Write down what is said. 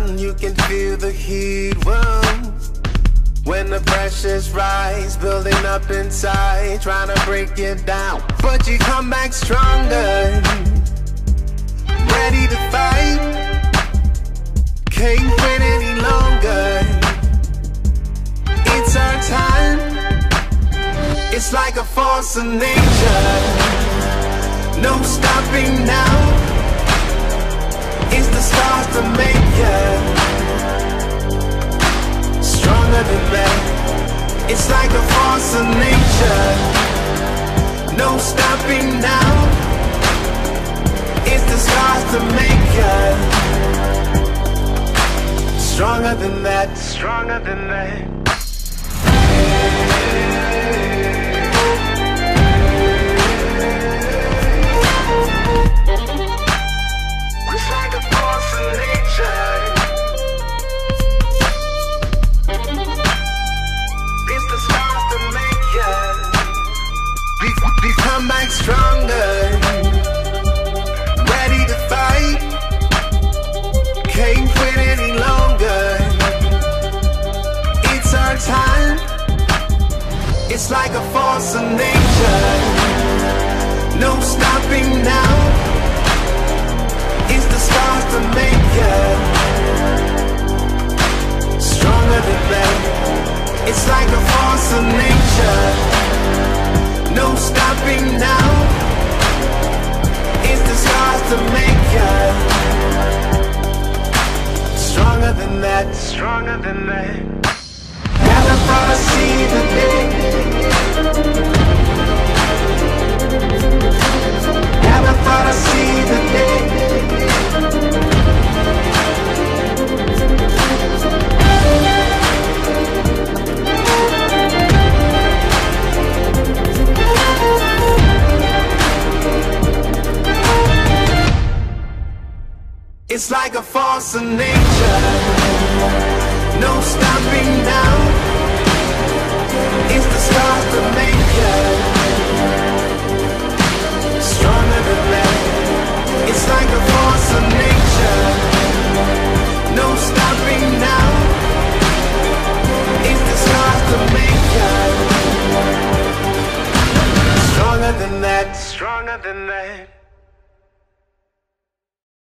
sun, you can feel the heat. Whoa. When the pressures rise, building up inside, trying to break you down, but you come back stronger, ready to fight. Can't wait any longer. It's our time. It's like a force of nature. No stopping now. It's the stars to make ya stronger than that. It's like a force of nature. No stopping now. It's the stars to make ya stronger than that. Stronger than that. It's like a force of nature. It's the stars that make ya. We come back stronger, ready to fight. Can't quit any longer. It's our time. It's like a force of nature. No stopping now. It's the stars to make ya stronger than that. It's like a force of nature. No stopping now. It's the stars to make ya stronger than that. Stronger than that. Never thought I'd see the day. Never thought I'd see the day. It's like a force of nature. No stopping now. It's the stars that make ya stronger than that. It's like a force of nature. No stopping now. It's the stars that make ya stronger than that. Stronger than that.